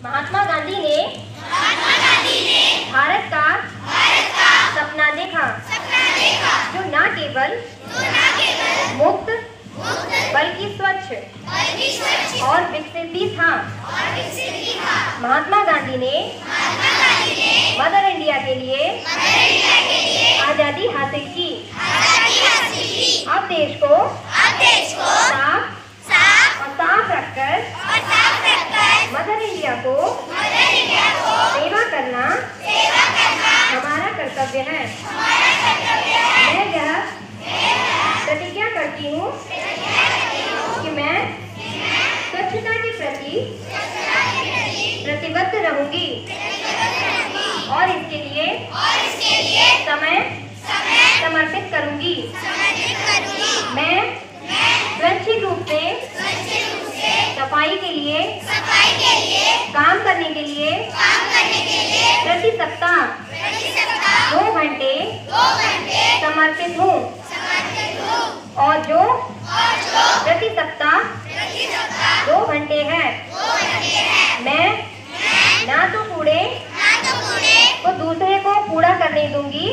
महात्मा गांधी ने भारत का सपना देखा, जो न केवल मुक्त बल्कि स्वच्छ और विकसित भी था। महात्मा गांधी ने मदर इंडिया के लिए आजादी हासिल की। अब देश को साफ रखकर मदर इंडिया को सेवा करना हमारा कर्तव्य है। मैं यह प्रतिज्ञा करती हूँ कि मैं स्वच्छता के प्रति प्रतिबद्ध रहूंगी और इसके लिए समय समर्पित करूंगी। मैं स्वैच्छिक रूप से सफाई के लिए काम करने के लिए प्रति सप्ताह 2 घंटे समर्पित हूँ और जो प्रति सप्ताह 2 घंटे है, मैं ना तो कूड़े को दूसरे को कूड़ा करने दूंगी,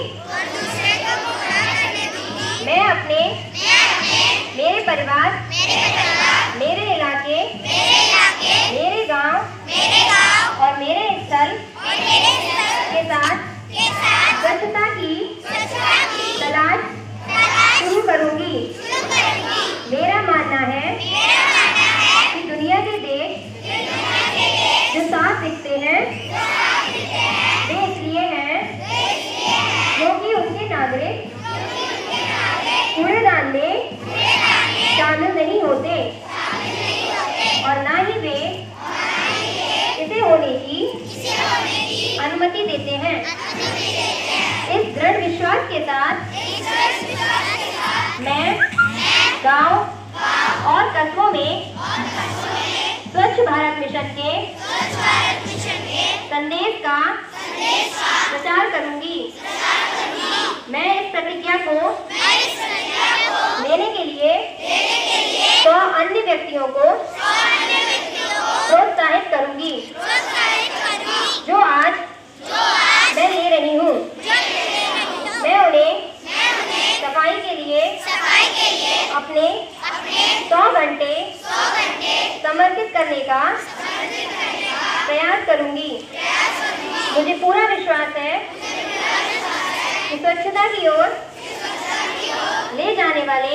मैं अपने मेरे परिवार, मेरे इलाके, मेरे गांव और मेरे स्थल के साथ स्वच्छता की तलाश शुरू करूंगी। मेरा मानना है कि दुनिया के देश जो साफ दिखते हैं वे इसलिए हैं क्योंकि उनके नागरिक कूड़ेदान में शामिल नहीं होते और ना ही वे इसे होने की अनुमति देते हैं। इस दृढ़ विश्वास के साथ मैं गांव और कस्बों में स्वच्छ भारत मिशन के संदेश का प्रचार करूंगी। मैं इस प्रतिज्ञा को लेने के लिए 100 अन्य व्यक्तियों को प्रोत्साहित करूंगी जो आज मैं ले रही हूँ। मैं उन्हें सफाई के लिए अपने 100 घंटे समर्पित करने का प्रयास करूंगी। मुझे पूरा विश्वास है कि स्वच्छता की ओर ले जाने वाले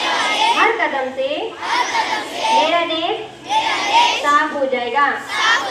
हर कदम से मेरा देश साफ हो जाएगा।